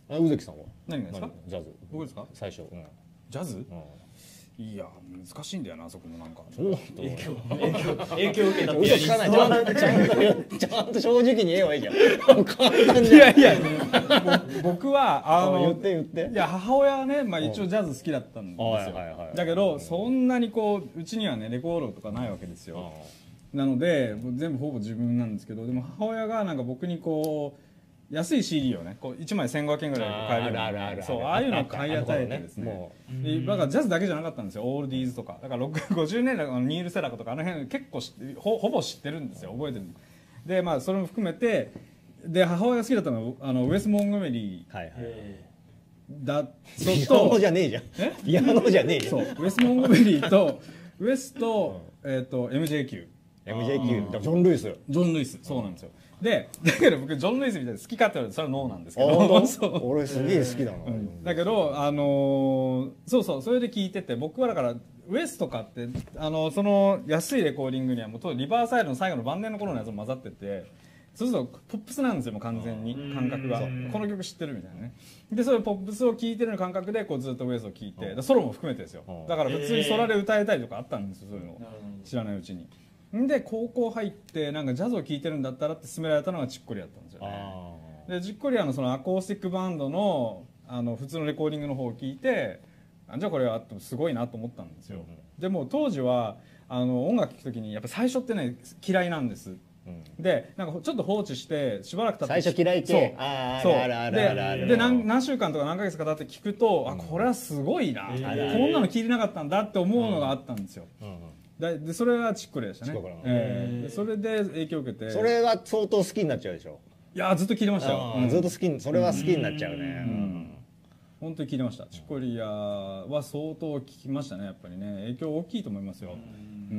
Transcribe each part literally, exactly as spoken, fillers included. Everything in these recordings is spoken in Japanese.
あ、宇関さんは何がですか？ ジャズ。 僕ですか？ 最初。うん。 ジャズ？ うん。 いや難しいんだよな、そこもなんか。 影響影響影響受けたピアニ嘘つかない。ちゃんとちゃんとちゃんと正直に言えばいいじゃん。簡単じゃん。 いやいや、僕はあの言って言って。 いや母親はね、まあ一応ジャズ好きだったんですよ。だけどそんなにこううちにはねレコードとかないわけですよ。なので全部ほぼ自分なんですけど、でも母親がなんか僕にこう安い シーディー をね、こういちまいせんごひゃくえんぐらいで買えるような、そうああいうのを買い与えてですね。だからジャズだけじゃなかったんですよ。オールディーズとか、だからごじゅうねんだいのニール・セラコとかあの辺結構ほほぼ知ってるんですよ。覚えてる。でまあそれも含めて、で母親が好きだったのはあのウエス・モンゴメリーだと、 ピアノじゃねえじゃん。ピアノじゃねえじゃん。 そうウエス・モンゴメリーとウエスとえっと エムジェイキュー。 エムジェイキュー、ジョン・ルイス。 ジョン・ルイス、そうなんですよ。で、だけど僕ジョン・ルイスみたいに好きかって言われてそれはノーなんですけど、 俺すげえ好きだな。 だけどあのそうそう、それで聞いてて、僕はだからウエスとかってあのその安いレコーディングにはもうリバーサイドの最後の晩年の頃のやつも混ざってて、そうするとポップスなんですよ、もう完全に感覚がこの曲知ってるみたいなね。でそういうポップスを聴いてる感覚でこうずっとウエスを聴いて、ソロも含めてですよ。だから普通にソラで歌えたりとかあったんですよ、そういうの知らないうちに。で高校入ってなんかジャズを聴いてるんだったらって勧められたのがチッコリアだったんですよね。でチッコリアのそのアコースティックバンドのあの普通のレコーディングの方を聞いて、あじゃあこれはすごいなと思ったんですよ。うん、でも当時はあの音楽聴く時にやっぱ最初ってね嫌いなんです。うん、でなんかちょっと放置してしばらく経って最初嫌い系、 そうでで 何, 何週間とか何ヶ月か経って聞くと、うん、あこれはすごいな、こんなの聞いてなかったんだって思うのがあったんですよ。うんうん、でそれはチッコリでしたね。えー、それで影響を受けて、 それは相当好きになっちゃうでしょ。 いやずっと聞いてましたよ。 ずっと好き、それは好きになっちゃうね。うん、 本当に聞いてました。チッコリアは相当聞きましたね。やっぱりね影響大きいと思いますよ。うん、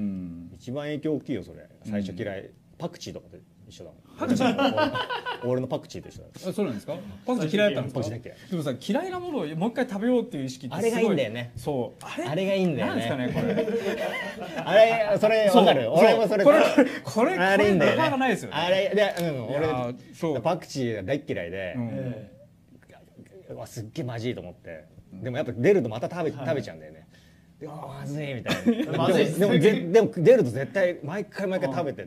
一番影響大きいよそれ。最初嫌い、パクチーとかと一緒だもん。パクチー俺のパクチーと一緒だ。 そうなんですか？パクチー嫌いだったんですか？でもさ、嫌いなものをもう一回食べようっていう意識ってあれがいいんだよね。 そうあれがいいんだよね。 なんですかねこれ。あれそれわかる。俺もそれこれこれあれいいんだよね。 なかなかないですよね。 あれでうん俺そうパクチーが大嫌いで、わすっげえまじいと思って。でもやっぱ出るとまた食べ食べちゃうんだよね。まずいみたいな。でもでも出ると絶対毎回毎回食べてって。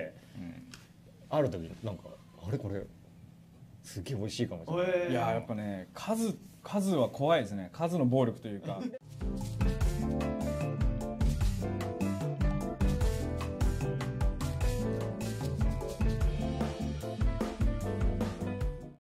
ある時なんかあれこれすげえ美味しいかもしれない。 いややっぱね数数は怖いですね。数の暴力というか。